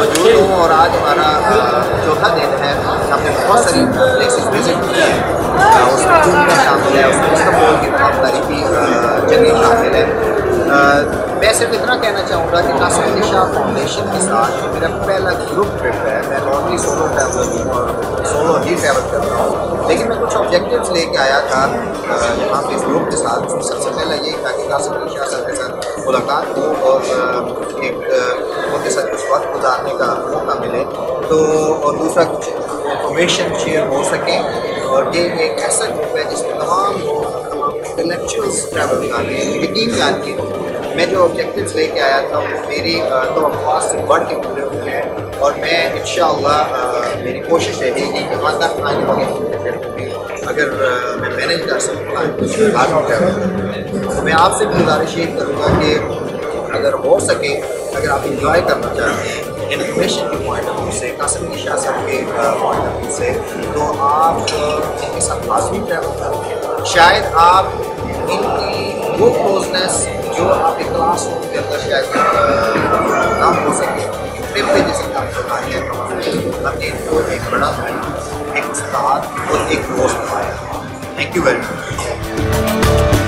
मौजूद हूँ और आज हमारा चौथा दिन है। हमने बहुत सारी प्लेसेस विजिट की है, उसमें घूमना शामिल है, उसमें इस्तांबुल की तमाम तारीखी जगह शामिल है। मैं सिर्फ इतना कहना चाहूँगा कि कासिम अली शाह फाउंडेशन के साथ मेरा पहला ग्रुप ट्रिप है। मैं नॉर्मली सोलो ट्रैवलर हूँ और सोलो ही ट्रैवल करता हूँ, लेकिन मैं कुछ ऑब्जेक्टिव्स लेके आया था यहाँ पे इस ग्रुप के साथ। उसमें सबसे पहला ये था कि कासिम अली शाह साहब के साथ मुलाकात हो और एक उनके साथ कुछ वक्त गुजारने का मौका मिले, तो और दूसरा कुछ इंफॉर्मेशन शेयर हो सके। और ये एक ऐसा ग्रुप है जिसमें तमाम लोग, तमाम इंटेलेक्चुअल्स ट्रैवल कर रहे हैं, यकीन जानिए मैं जो ऑब्जेक्टिव्स लेके आया था वो मेरी तो से बढ़ के पूरे हुए हैं। और मैं इंशाअल्लाह मेरी कोशिश रहेगी कि वहाँ तक आने वाले अगर मैं मैनेज कर सकूँ तो मैं आपसे भी गुजारिश ये करूँगा कि अगर हो सके, अगर आप इंजॉय करना चाहते हैं इन्फॉर्मेशन के पॉइंट ऑफ व्यू से, कासिम अली शाह साहब के पॉइंट ऑफ व्यू से, तो आप इनके साथ लाजमी ट्रैवल करें। शायद आप इनकी वो क्लोजनेस जो आपके क्लासरूम के अंदर शायद ना हो सके, ट्रिप पे जैसे काम करना है, हमने इनको एक बड़ा भाई, एक उस्ताद और एक दोस्त बनाया। Thank you very much.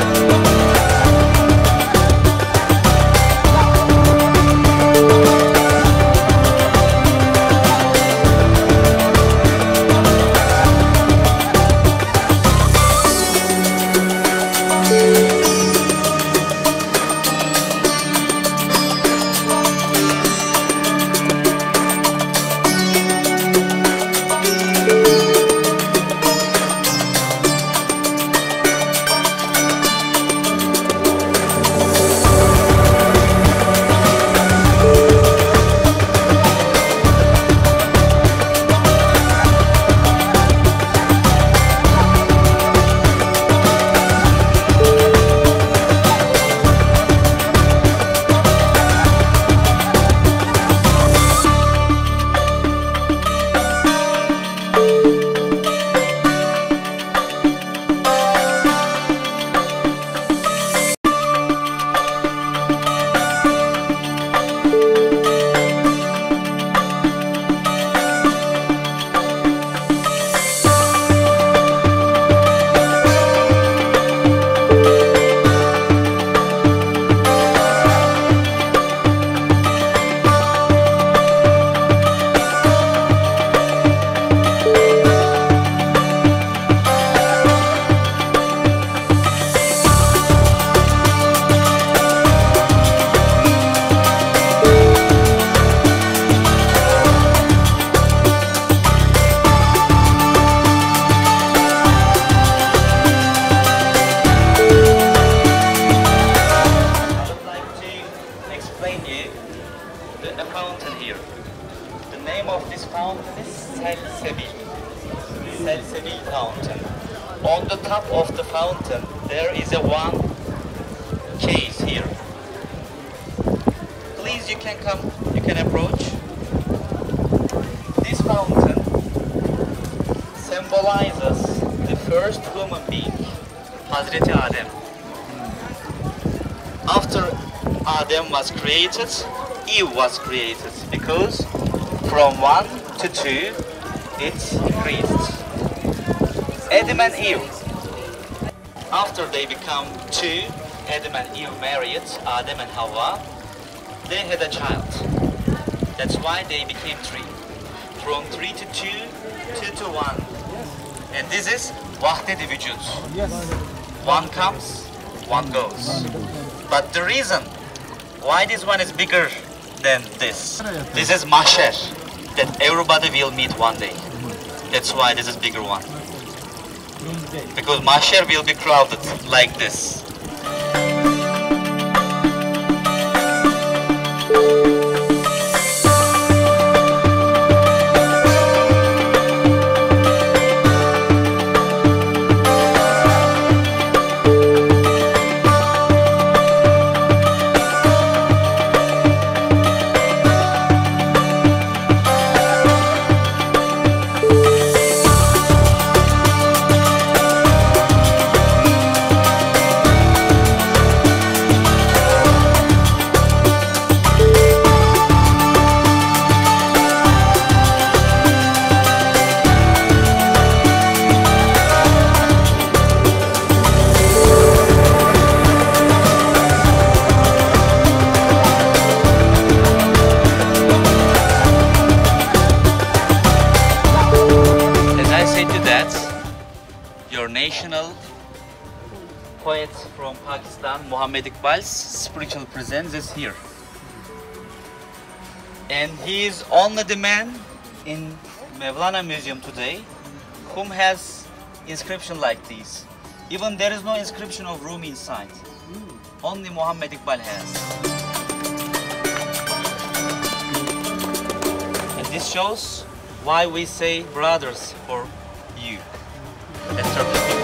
The fountain here. The name of this fountain is Salsabil. Salsabil fountain. On the top of the fountain there is a one case here. Please, you can come, you can approach. This fountain symbolizes the first human being, Hazreti Adem. After Adam was created, Eve was created, because from 1 to 2 it increased. Adam and Eve, after they become 2, Adam and Eve married, Adam and Hawa, they had a child. That's why they became 3. From 3 to 2, 2 to 1. And this is Wahdet-i Vücud. One comes, one goes. But the reason why this one is bigger than this is Mahshar, that everybody will meet one day. That's why this is bigger one. Because Mahshar will be crowded like this. national poet from Pakistan, Muhammad Iqbal's spiritual presence is here. And he is only the man in Mevlana Museum today whom has inscription like these. Even there is no inscription of Rumi inside. Only Muhammad Iqbal has. And this shows why we say brothers for you. Let's start with you.